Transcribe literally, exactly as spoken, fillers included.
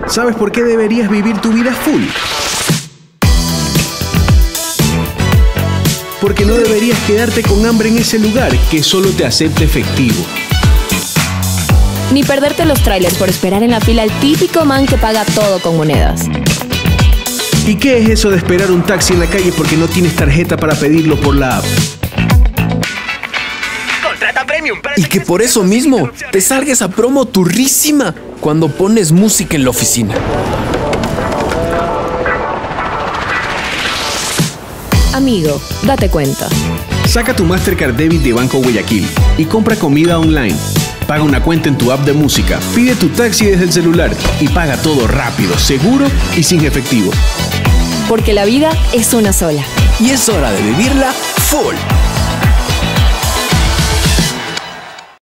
¿Sabes por qué deberías vivir tu vida full? Porque no deberías quedarte con hambre en ese lugar que solo te acepta efectivo. Ni perderte los trailers por esperar en la fila al típico man que paga todo con monedas. ¿Y qué es eso de esperar un taxi en la calle porque no tienes tarjeta para pedirlo por la app? Y que por eso mismo te salga esa promo turrísima cuando pones música en la oficina. Amigo, date cuenta. Saca tu Mastercard Debit de Banco Guayaquil y compra comida online. Paga una cuenta en tu app de música, pide tu taxi desde el celular y paga todo rápido, seguro y sin efectivo. Porque la vida es una sola. Y es hora de vivirla full.